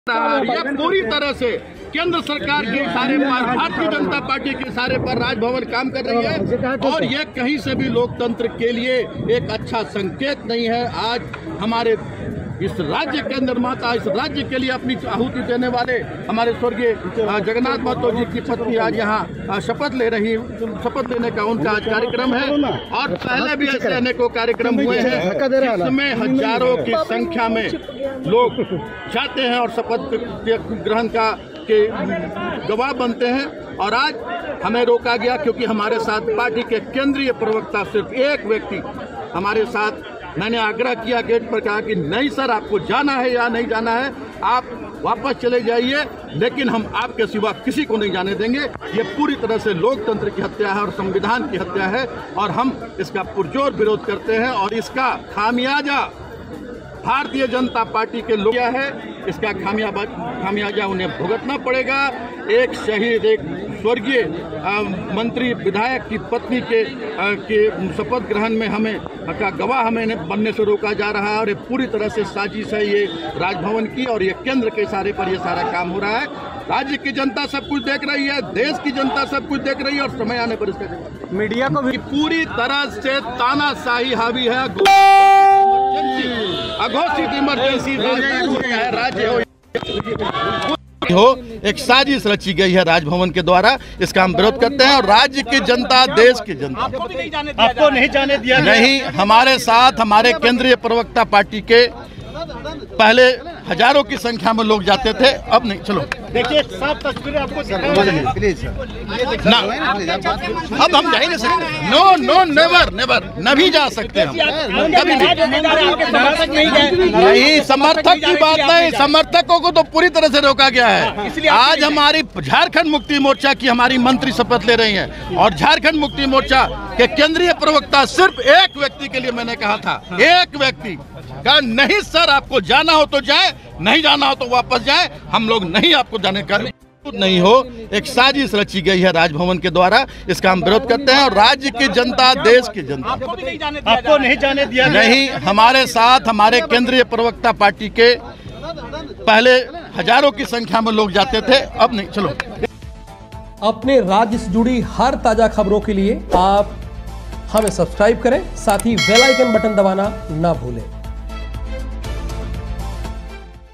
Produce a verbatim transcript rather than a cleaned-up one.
यह पूरी तरह से केंद्र सरकार के इशारे पर, भारतीय जनता पार्टी के इशारे पर राजभवन काम कर रही है और ये कहीं से भी लोकतंत्र के लिए एक अच्छा संकेत नहीं है। आज हमारे इस राज्य के निर्माता, इस राज्य के लिए अपनी आहुति देने वाले हमारे स्वर्गीय जगन्नाथ महतो जी की पत्नी आज यहाँ शपथ ले रही, शपथ लेने का उनका आज कार्यक्रम है और पहले भी ऐसे अनेकों कार्यक्रम हुए हैं जिसमें हजारों की संख्या में लोग जाते हैं और शपथ ग्रहण का के गवाह बनते हैं। और आज हमें रोका गया क्योंकि हमारे साथ पार्टी के केंद्रीय प्रवक्ता सिर्फ एक व्यक्ति हमारे साथ, मैंने आग्रह किया गेट पर, कहा कि नहीं सर आपको जाना है या नहीं जाना है, आप वापस चले जाइए, लेकिन हम आपके सिवा किसी को नहीं जाने देंगे। ये पूरी तरह से लोकतंत्र की हत्या है और संविधान की हत्या है और हम इसका पुरजोर विरोध करते हैं और इसका खामियाजा भारतीय जनता पार्टी के लोग है, इसका खामियाजा खामियाजा उन्हें भुगतना पड़ेगा। एक शहीद, एक स्वर्गीय मंत्री विधायक की पत्नी के, आ, के शपथ ग्रहण में हमें का गवाह हमें बनने से रोका जा रहा है और ये पूरी तरह से साजिश है ये राजभवन की और ये केंद्र के इशारे पर ये सारा काम हो रहा है। राज्य की जनता सब कुछ देख रही है, देश की जनता सब कुछ देख रही है और समय आने पर इसका जवाब मीडिया को भी पूरी तरह से तानाशाही हावी है। अघोषित इमरजेंसी राज्य हो हो एक साजिश रची गई है राजभवन के द्वारा, इसका हम विरोध करते हैं और राज्य की जनता, देश की जनता आपको नहीं जाने दिया नहीं। हमारे साथ हमारे केंद्रीय प्रवक्ता पार्टी के पहले हजारों की संख्या में लोग जाते थे, अब नहीं। चलो देखिए सब तस्वीरें आपको प्लीज ना, अब हम जा ही नहीं सकते। नो नो नेवर नेवर न भी जा सकते हम कभी नहीं। नहीं, समर्थक की बात नहीं, समर्थकों को तो पूरी तरह से रोका गया है। आज हमारी झारखंड मुक्ति मोर्चा की हमारी मंत्री शपथ ले रही हैं और झारखंड मुक्ति मोर्चा के केंद्रीय प्रवक्ता सिर्फ एक व्यक्ति के लिए मैंने कहा था, एक व्यक्ति का नहीं सर आपको जाना हो तो जाए, नहीं जाना हो तो वापस जाए, हम लोग नहीं आपको जाने का नहीं हो। एक साजिश रची गई है राजभवन के द्वारा, इसका हम विरोध करते हैं और राज्य की जनता, देश की जनता आपको नहीं जाने दिया नहीं। हमारे साथ हमारे केंद्रीय प्रवक्ता पार्टी के पहले हजारों की संख्या में लोग जाते थे, अब नहीं। चलो अपने राज्य से जुड़ी हर ताजा खबरों के लिए आप हमें सब्सक्राइब करें, साथ ही बेल आइकन बटन दबाना ना भूलें।